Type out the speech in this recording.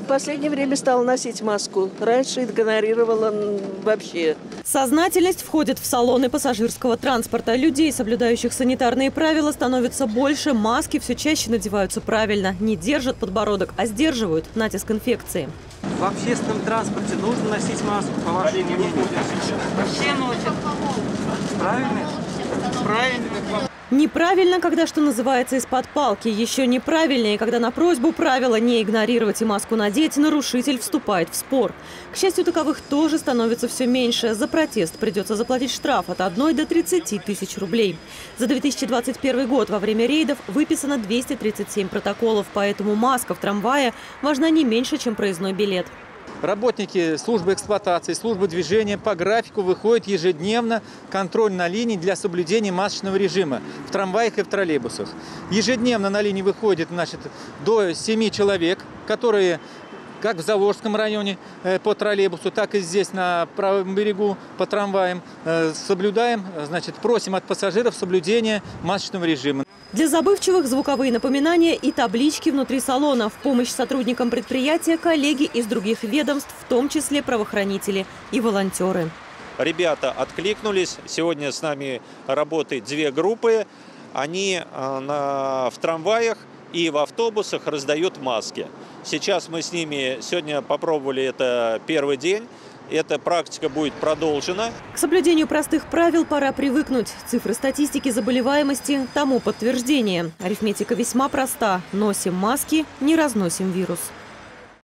В последнее время стала носить маску. Раньше игнорировала вообще. Сознательность входит в салоны пассажирского транспорта. Людей, соблюдающих санитарные правила, становится больше. Маски все чаще надеваются правильно. Не держат подбородок, а сдерживают натиск инфекции. В общественном транспорте нужно носить маску, по вашему мнению? Все носят. Правильно? Правильно. Неправильно, когда, что называется, из-под палки. Еще неправильнее, когда на просьбу правила не игнорировать и маску надеть, нарушитель вступает в спор. К счастью, таковых тоже становится все меньше. За протест придется заплатить штраф от 1 до 30 тысяч рублей. За 2021 год во время рейдов выписано 237 протоколов, поэтому маска в трамвае важна не меньше, чем проездной билет. Работники службы эксплуатации, службы движения по графику выходят ежедневно контроль на линии для соблюдения масочного режима в трамваях и в троллейбусах. Ежедневно на линии выходит до 7 человек, которые как в Заволжском районе по троллейбусу, так и здесь на правом берегу по трамваям соблюдаем, просим от пассажиров соблюдения масочного режима. Для забывчивых звуковые напоминания и таблички внутри салона. В помощь сотрудникам предприятия коллеги из других ведомств, в том числе правоохранители и волонтеры. Ребята откликнулись. Сегодня с нами работают 2 группы. Они в трамваях и в автобусах раздают маски. Сейчас мы с ними сегодня попробовали, это первый день. Эта практика будет продолжена. К соблюдению простых правил пора привыкнуть. Цифры статистики заболеваемости тому подтверждение. Арифметика весьма проста. Носим маски, не разносим вирус.